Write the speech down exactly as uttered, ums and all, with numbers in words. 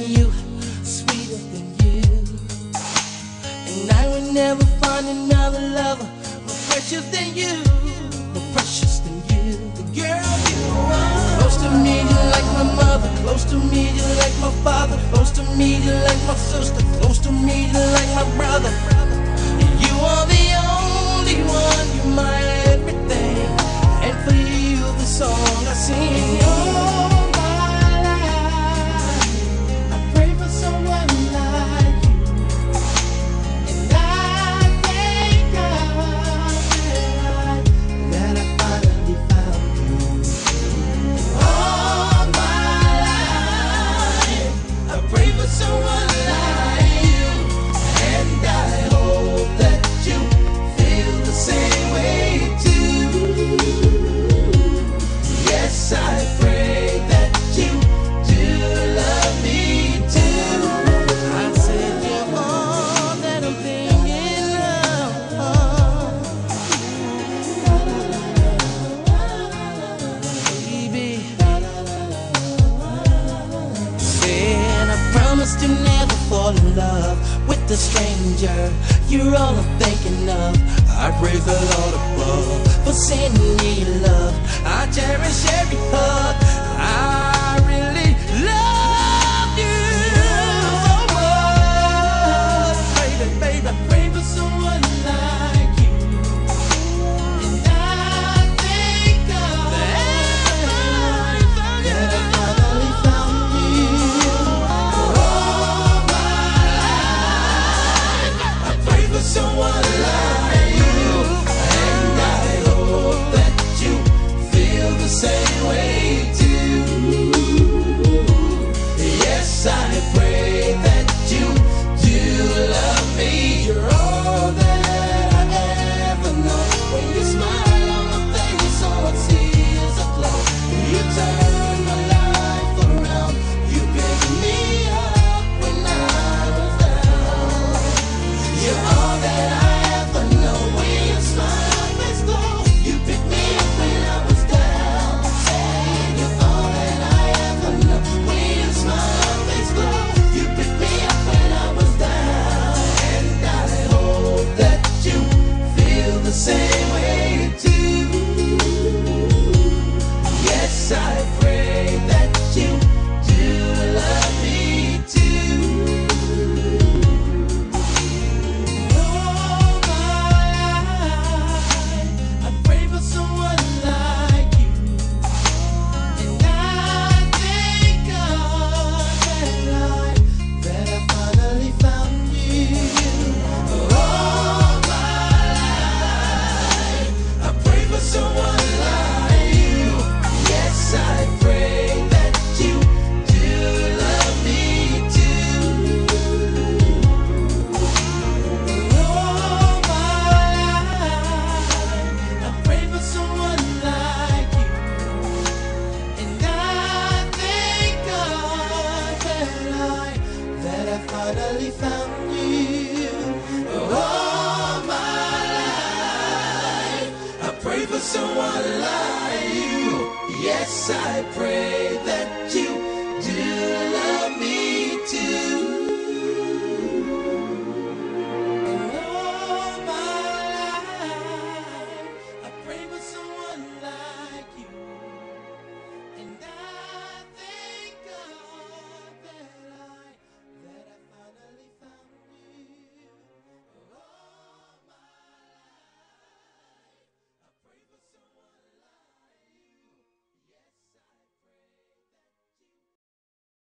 you, sweeter than you. And I will never find another lover more precious than you, more precious than you. The girl you are. Close to me, you like my mother. Close to me, you like my father. Close to me, you like my sister. Close to me, you like my brother. You are the only one, you're my everything. And for you, the song I sing. All my life, I pray for someone like you. And I thank God that I finally found you. All my life, I pray for someone like you. And I hope that you feel the same way too. Yes, I pray that you do love me too. I said you're all that I'm thinking of, baby. Said I promised to never fall in love with a stranger. You're all I'm thinking of. I praise the Lord above for sending me love. I cherish every hug. I really love you so much, baby, baby. Pray for someone like you. And I thank God that I finally found you. All my life, I pray for someone like you. And I hope that you feel the same way too. Yes, I pray that you do love me. You're all that I ever know. When you smile on my face, all I see is a glow. You turn my life around. You pick me up when I was down. You're all that I ever know. When you smile, my face glow. You pick me up when I was down. Saying you're all that I ever know. When you smile, my face glow. You pick me up when I was down. And I hope that you feel the same way too. Yes, I pray that you do love me too. All my life, I pray for someone like you. And I thank God that I, that I finally found you. All my life, I pray for someone like you. Yes, I pray that you do love me too. All my life, I pray for someone like you. And I thank God that I, that I finally found you. All my life, I pray for someone like you. Yes, I pray